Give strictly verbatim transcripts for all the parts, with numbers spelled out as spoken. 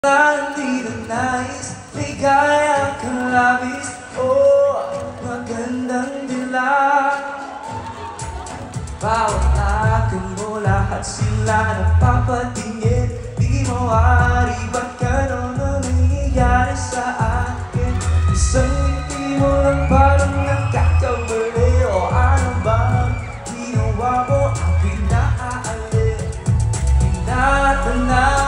Hindi na nais, ligaya kang labis. Oh, magandang dila. Bawat akin mo, lahat sila napapatingin. Di mawari, ba't ganon ang nangyayari sa akin? Isang ngiti mo lang parang nagkakamali. O ano bang ginawa mo ang pinaalit? Tinatanaw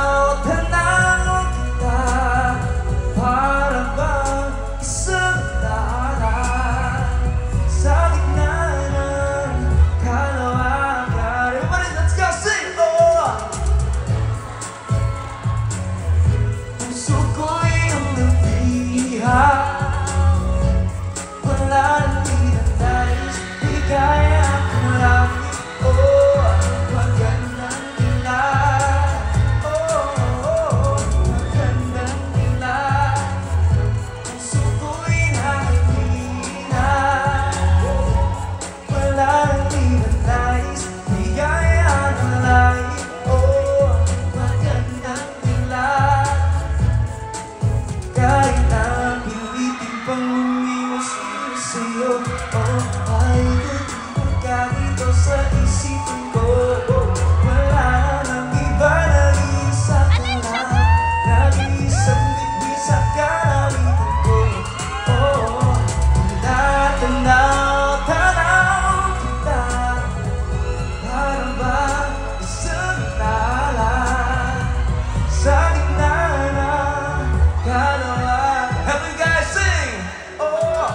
sa'yo, oh, ay nagkakito sa isipan ko. Wala nang iba, nag-iisa ka lang. Nag-iisang bitbit sa kalalitan ko. Oh, natanaw, tanaw kita. Para ba isang tala sa gitna ng kalawakan? Help me guys sing! Oh!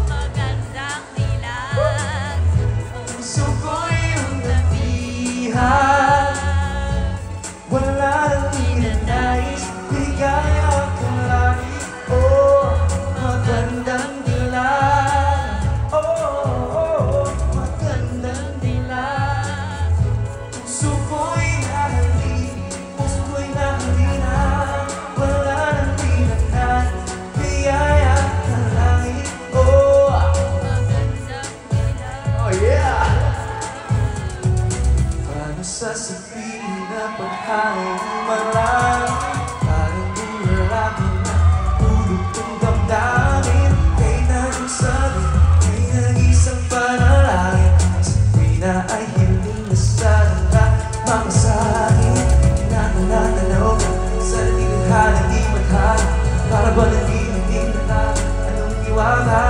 Wala nang ninanais, ligaya kang lagi. Oh, magandang dilag. Oh, oh, oh, magandang dilag. Puso ko'y nahalin, puso ko'y nahalina. Wala nang ninanais, ligaya kang lagi. Oh, magandang dilag. Oh yeah! Paano sasabihin na paghain marami? Parang yung lalaki na hulog kong damdamin. Kay nag-usabi, kay nag-isang panalangin. Sabi na ay hiling na sana na mamasahin. Tinatanaw ka sa tinadhana di mathala. Para ba naging-naging na ka? Anong iwala?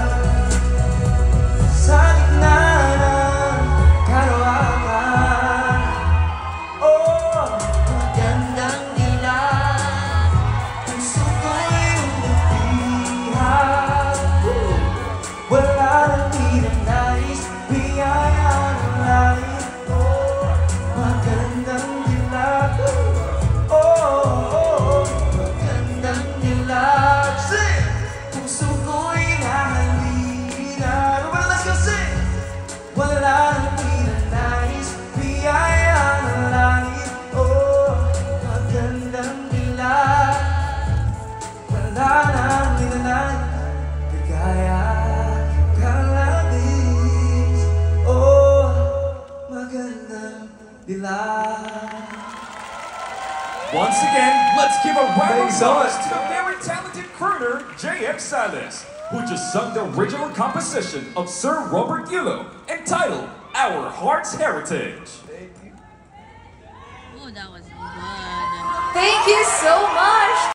Sa gitna ng kalawakan. Oh, magandang dilag. Puso ko'y umibihag. Wala nang ninanais, biyaya ng langit. Oh, magandang dilag. Oh, oh, oh, magandang dilag. Sing! Puso ko'y nahalina. Everybody, let's go sing! Wala nang ninanais, biyaya ng langit. Oh, magandang dilag. Wala nang ninanais, biyaya kang langit. Oh, magandang dilag. Once again, let's give a round of Thanks so applause much. to the very talented crooner, J X Silas, who just sung the original composition of Sir Robert Yulo, entitled Our Heart's Heritage. Oh, that was good. Thank you so much!